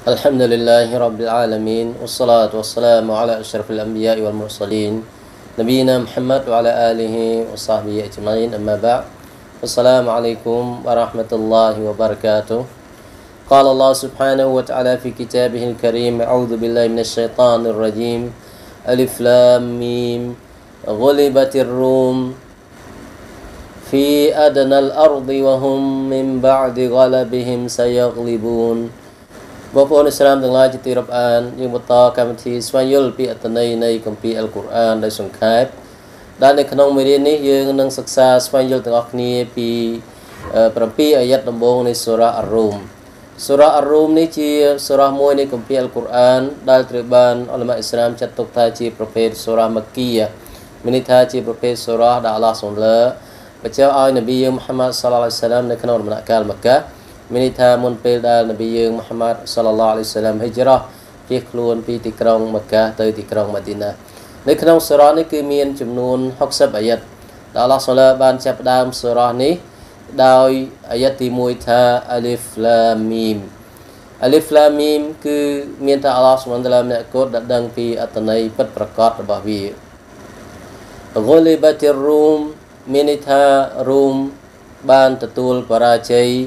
الحمد لله رب العالمين والصلاة والسلام على أشرف الأنبياء والمرسلين نبينا محمد وعلى آله وصحبه أجمعين أما بعد السلام عليكم ورحمة الله وبركاته قال الله سبحانه وتعالى في كتابه الكريم أعوذ بالله من الشيطان الرجيم ألف لام ميم غلبت الروم في أدنى الأرض وهم من بعد غلبهم سيغلبونบางคนอิสลามทั้งหลายที่ติรับอ่านยังบทต่อการบันทึกสวายยุลปีอัตนัยในคัมภีร์อัลกุรอานได้ส่งแคบด้านในขนมเรียนนี้ยังนั่งศึกษาสวายยุลทั้งออกนี้ปีประปีอายัดลำบงในสุราอัลรุมสุราอัลรุมนี้จีสุรามวยในคัมภีร์อัลกุรอานได้ตรึกบานอัลลอฮฺอิสลามจัดตกท่าจีประเภทสุรามักกียะมินิท่าจีประเภทสุราดาอัลลอฮฺทรงเล่พระเจ้าอัลนบีมุฮัมมัดศ็อลลัลลอฮุอะลัยฮิวะซัลลัมในขนมมณฑลมักกะมินิธามุนเปลดาลนบีมุฮัมมัดศ็อลลัลลอฮุอะลัยฮิวะซัลลัมฮิจเราะห์เพียงคลวนปีที่กรุงมักกะទៅទីក្រុងមឌីណាในขนมสุรานี้คือมีจำนวน60อายัดอัลลอฮฺซุบฮานะฮูวะตะอาลาបានចាប់ផ្ដើមសុរានេះដោយអាยัดទី1ថាអលីហ្វឡាមីមអលីហ្វឡាមីមគឺមានថាអល់ឡោះស៊ុបហានតាអាឡាម្នាក់គត់ដែលដឹងពីអត្ថន័យពិតប្រាកដរបស់វា غلبت الروم មានន័យថារូមបានទទួលបរាជ័យ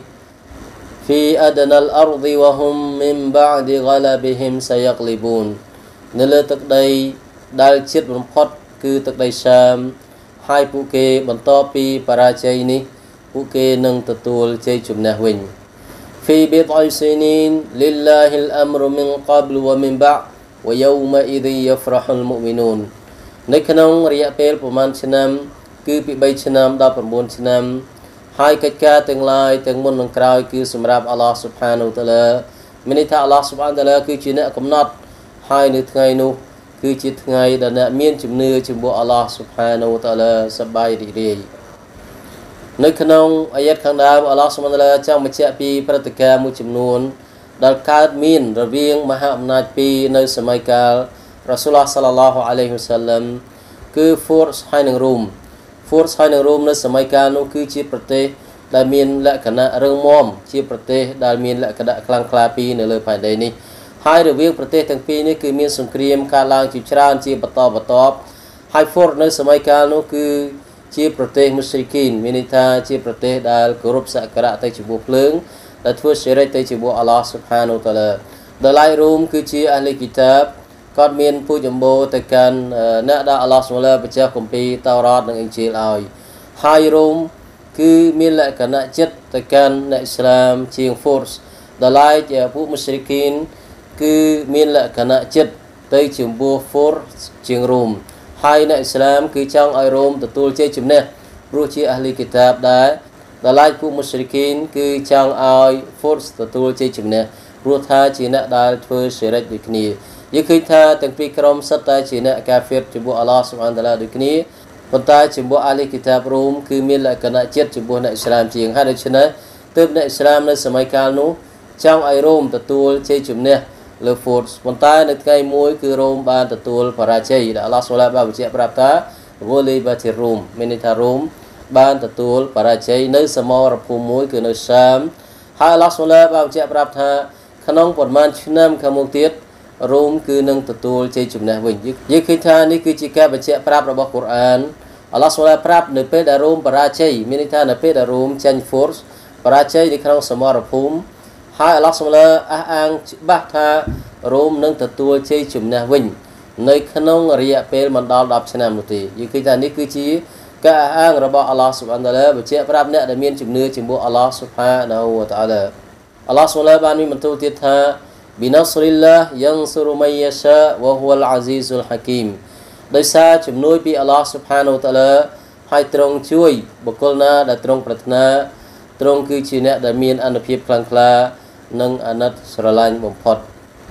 في أدنى الأرض وهم من بعد غلبهم سيغلبون នៅលើទឹកដីដែលជិតបំផុតគឺទឹកដីសាមហើយពួកគេបន្តពីបរាជ័យនេះពួកគេនឹងទទួលជ័យជំនះវិញ في بضع سنين لله الأمر من قبل ومن بعد ويومئذ يفرح المؤمنون ในក្នុងរយៈពេលប្រមាណឆ្នាំគឺពី3ឆ្នាំដល់9ឆ្នាំហើយកិច្ចការទាំងឡាយទាំងមុននិងក្រោយគឺសម្រាប់អល់ឡោះស៊ុបហានូតាឡាមានន័យថាអល់ឡោះស៊ុបហានតាឡាគឺជាអ្នកកំណត់ហើយនៅថ្ងៃនោះគឺជាថ្ងៃដែលអ្នកមានជំនឿចំពោះអល់ឡោះស៊ុបហានូតាឡាសប្បាយរីករាយនៅក្នុងអាយ៉ាតខាងដើមអល់ឡោះស៊ុបហានតាឡាចង់បញ្ជាក់ពីព្រឹត្តិការណ៍មួយចំនួនដែលកើតមានរវាងមហាអំណាចពីរនៅសម័យកាលរ៉ាស៊ូលឡោះ សាឡឡឡោះអាឡៃហ៊ីវ៉ាសាឡាំគឺហ្វូរសហើយនិងរូមForce ហើយនឹងរួមនៅសម័យកាលនោះគឺជាប្រទេសដែលមានលក្ខណៈរឹងមាំជាប្រទេសដែលមានលក្ខណៈខ្លាំងក្លាពីរនៅលើផែនដីនេះហើយរវាងប្រទេសទាំងពីរនេះគឺមានសង្គ្រាមកើតឡើងជាច្រើនជាបន្តបន្ទាប់ហើយ Force នៅសម័យកាលនោះគឺជាប្រទេសមុស្លីគីនមានន័យថាជាប្រទេសដែលគោរពសក្ការៈទៅចំពោះភ្លើងដែលធ្វើសិរិចទៅចំពោះអល់ឡោះស៊ុបហានូតាឡាដែលឡៃរូមគឺជាអាហ្លីគីតាបគាត់មានពូជចម្បូរទៅកាន់អ្នកដែលអល់ឡោះស៊ុបហានាបញ្ជាគម្ពីរតោរ៉ាតនិងអ៊ីនជីលឲ្យហើយរូមគឺមានលក្ខណៈចិត្តទៅកាន់អ្នកអ៊ីស្លាមជាង Force ដែលឡែកពួកមុស្លីគីនគឺមានលក្ខណៈចិត្តទៅចំពោះ Force ជាងរូមហើយអ្នកអ៊ីស្លាមគឺចង់ឲ្យរូមទទួលជ័យជំនះព្រោះជាអាហ្លីគីតាបដែរដែលឡែកពួកមុស្លីគីនគឺចង់ឲ្យ Force ទទួលជ័យជំនះព្រោះថាជាអ្នកដែលធ្វើសិរិចដូចគ្នាយើងឃើញថាទាំងពីរក្រុមសិតតែជាអ្នកកាហ្វេរចំពោះអល់ឡោះស៊ុបហានតាអាឡាដូចគ្នាប៉ុន្តែចំពោះអាហ្លីគីតាបរូមគឺមានលក្ខណៈចិត្តចំពោះអ្នកអ៊ីស្លាមជាងហើយដូច្នេះទើបអ្នកអ៊ីស្លាមនៅសម័យកាលនោះចង់ឲ្យរូមទទួលជ័យជំនះលើ Force ប៉ុន្តែនៅថ្ងៃមួយគឺរូមបានទទួលបរាជ័យដែលអល់ឡោះស៊ុបហានតាអាឡាបានបញ្ជាក់ប្រាប់ថា Ghalibat ar-Rum មានន័យថារូមបានទទួលបរាជ័យនៅសមរភូមិមួយគឺនៅសាមហើយអល់ឡោះស៊ុបហានតាអាឡាបានបញ្ជាក់ប្រាប់ថាក្នុងប្រមាណឆ្នាំខាងមុខទៀតរូមគឺនឹងទទួលជ័យជំនះវិញយើងឃើញថានេះគឺជាការបញ្ជាក់ប្រាប់របស់កូរ៉ានអល់ឡោះសូឡាប្រាប់នៅពេលដែលរូមបរាជ័យមានន័យថានៅពេលដែលរូមចាញ់ Force បរាជ័យនៅក្នុងសមរភូមិហើយអល់ឡោះសូឡាអះអាងច្បាស់ថារូមនឹងទទួលជ័យជំនះវិញនៅក្នុងរយៈពេលមិនដល់10ឆ្នាំនោះទេយើងឃើញថានេះគឺជាការអះអាងរបស់អល់ឡោះស៊ុបហានតាអាឡាបញ្ជាក់ប្រាប់អ្នកដែលមានជំនឿចំពោះអល់ឡោះស៊ុបហានាហ៊ូវតាអាឡាអល់ឡោះសូឡាបានមានបន្ទូលទៀតថាبنصر الله ينصر من يشاء وهو العزيز الحكيم ដោយសារជំនួយពីអល់ឡោះស៊ុបហានូតាអាឡាហើយទ្រង់ជួយបុគ្គលណាដែលទ្រង់ប្រាថ្នាទ្រង់គឺជាអ្នកដែលមានអានុភាពខ្លាំងក្លានិងអាណិតស្រឡាញ់បំផុត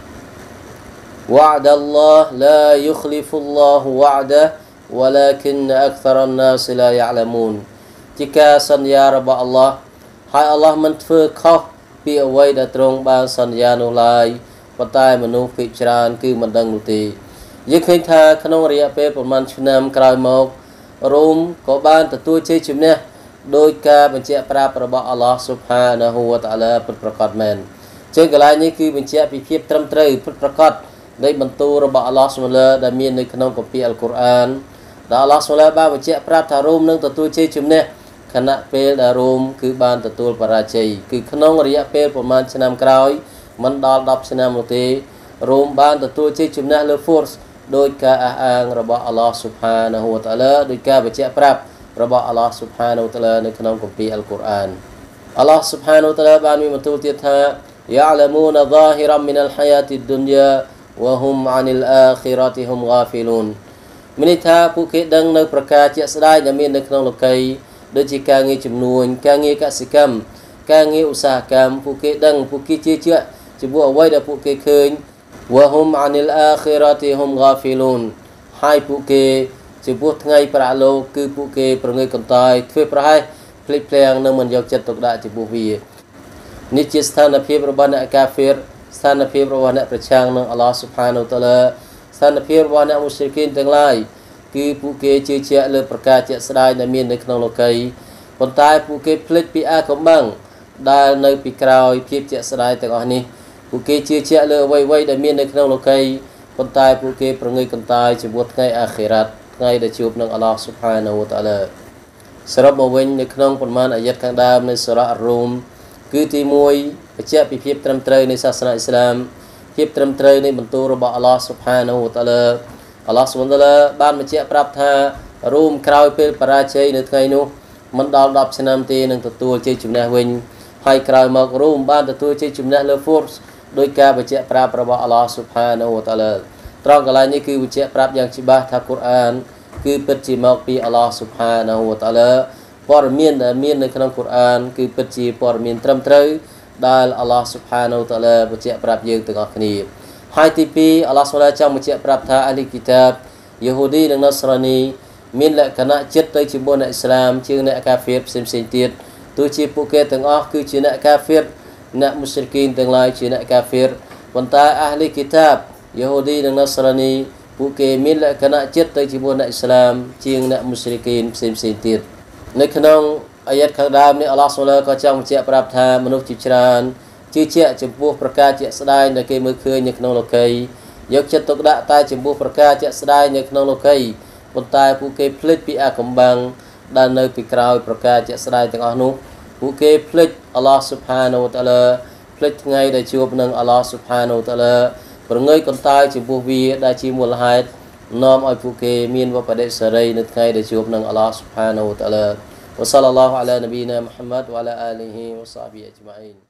وعد الله لا يخلف الله وعده ولكن أكثر الناس لا يعلمون ជាការសន្យារបស់អល់ឡោះហើយអល់ឡោះមិនធ្វើខុសពីអ្វីដែលទ្រង់បានសន្យានោះឡើយប៉ុន្តែមនុស្សភាគច្រើនគឺមិនដឹងនោះទេយើងឃើញថាក្នុងរយៈពេលប្រមាណឆ្នាំក្រោយមករូមក៏បានទទួលជ័យជំនះដោយការបញ្ជាក់ប្រាប់របស់អល់ឡោះស៊ុបហានាហ៊ូវតាអាឡាពិតប្រាកដមែនចឹងកន្លែងនេះគឺបញ្ជាក់ពីភាពត្រឹមត្រូវពិតប្រាកដនៃបន្ទូលរបស់អល់ឡោះស៊ុបហានដែលមាននៅក្នុងគម្ពីរអល់កុរអានដែលអល់ឡោះស៊ុបហានបានបញ្ជាក់ប្រាប់ថារ៉ូមនឹងទទួលជ័យជំនះខណៈពេលដែលរ៉ូមគឺបានទទួលបរាជ័យគឺក្នុងរយៈពេលប្រមាណឆ្នាំក្រោយមិនដល់10ឆ្នាំនោះទេរ៉ូមបានទទួលជ័យជំនះលើ Force ដោយការអះអាងរបស់អល់ឡោះស៊ុបហានហូវតាអាឡាដោយការបញ្ជាក់ប្រាប់របស់អល់ឡោះស៊ុបហានហូវតាអាឡានៅក្នុងគម្ពីរអល់កុរអានអល់ឡោះស៊ុបហានហូវតាអាឡាបានមានបន្ទូលទៀតថា يعلمون ظاهرا من الحياة الدنيا وهم عن الآخرة هم غافلون មានន័យថាពួកគេដឹងនៅប្រការជាក់ស្ដែងដែលមាននៅក្នុងលោកីដូចជាការងារជំនួញការងារកសិកម្មការងារឧស្សាហកម្មពួកគេដឹងពួកគេជឿជាក់ចំពោះអ្វីដែលពួកគេឃើញ وهم عن الآخرة هم غافلون ហើយពួកគេចំពោះថ្ងៃប្រាក់លោកគឺពួកគេប្រងើយកន្តើយធ្វើប្រហែសភ្លេចភ្លាំងនិងមិនយកចិត្តទុកដាក់ចំពោះវានេះជាស្ថានភាពរបស់អ្នកកាហ្វេរស្ថានភាពរបស់អ្នកប្រឆាំងនឹងអល់ឡោះស៊ុបហានូវតាអាឡាស្ថានភាពរបស់អ្នកមូស្រីគីនទាំងឡាយគឺពួកគេជឿជាក់លើប្រការជាក់ស្ដែងដែលមាននៅក្នុងលោកីប៉ុន្តែពួកគេភ្លេចពីអាកំបាំងដែលនៅពីក្រោយភាពជាក់ស្ដែងទាំងអស់នេះពួកគេជឿជាក់លើអ្វីៗដែលមាននៅក្នុងលោកីប៉ុន្តែពួកគេប្រងើយកន្តើយចំពោះថ្ងៃអាខិរ៉ាត់ថ្ងៃដែលជួបនឹងអល់ឡោះស៊ុបហានូវតាអាឡាសរុបមកវិញនៅក្នុងប៉ុន្មានអាយ៉ាត់ខាងដើមនៃសូរ៉ាអររូមគឺទី1បញ្ជាក់ពីភាពត្រឹមត្រូវនៃសាសនាអ៊ីស្លាមភាពត្រឹមត្រូវនៃបន្ទូលរបស់អល់ឡោះស៊ុបហានូវតាអាឡាអល់ឡោះស៊ុបហានូវតាអាឡាបានបញ្ជាក់ប្រាប់ថារូមក្រោយពេលបរាជ័យនៅថ្ងៃនោះមិនដល់10ឆ្នាំទេនឹងទទួលជ័យជំនះវិញហើយក្រោយមករូមបានទទួលជ័យជំនះលើ Force ដោយការបញ្ជាក់ប្រាប់របស់អល់ឡោះស៊ុបហានូវតាអាឡាត្រង់កន្លែងនេះគឺបញ្ជាក់ប្រាប់យ៉ាងច្បាស់ថាកុរអានគឺពិតជាមកពីអល់ឡោះស៊ុបហានូវតាអាឡាព័ត៌មានដែលមាននៅក្នុងកុរអានគឺពិតជាព័ត៌មានត្រឹមត្រូវដែលអល់ឡោះស៊ុបហានូវតាអាឡាបញ្ជាក់ប្រាប់យើងទាំងអស់គ្នាហើយទី2អល់ឡោះស៊ុបហាចង់បញ្ជាក់ប្រាប់ថាអាលីគីតាបយេហូឌីនិងណូស្រ៉ានីមានលក្ខណៈចិត្តទៅជាមួយអ្នកអ៊ីស្លាមជាងអ្នកកាហ្វេរផ្សេងៗទៀតទោះជាពួកគេទាំងអស់គឺជាអ្នកកាហ្វេរអ្នកមូស្រីគីនទាំងឡាយជាអ្នកកាហ្វេរប៉ុន្តែអាលីគីតាបយេហូឌីនិងណូស្រ៉ានីពួកគេមានលក្ខណៈចិត្តទៅជាមួយអ្នកអ៊ីស្លាមជាងអ្នកមូស្រីគីនផ្សេងៗទៀតនៅក្នុងអាយ៉ាត់ខាងដើមនេះអល់ឡោះស៊ុបហានក៏ចង់បញ្ជាក់ប្រាប់ថាមនុស្សជាច្រើនជឿជាក់ចំពោះប្រការជាក់ស្ដែងដែលគេមើលឃើញនៅក្នុងលោកីយកចិត្តទុកដាក់តែចំពោះប្រការជាក់ស្ដែងនៅក្នុងលោកីប៉ុន្តែពួកគេភ្លេចពីអាកំបាំងដែលនៅពីក្រោយប្រការជាក់ស្ដែងទាំងអស់នោះពួកគេភ្លេចអល់ឡោះស៊ុបហានូវតាអាឡាភ្លេចថ្ងៃដែលជួបនឹងអល់ឡោះស៊ុបហានូវតាអាឡាប្រងើយកន្តើយចំពោះវាដែលជាមូលហេតុនាំឲ្យពួកគេមានវបដិសេរីនៅថ្ងៃដែលជួបនឹងអល់ឡោះស៊ុបហានូវតាអាឡាوصلى الله على نبينا محمد وعلى آله وصحبه أجمعين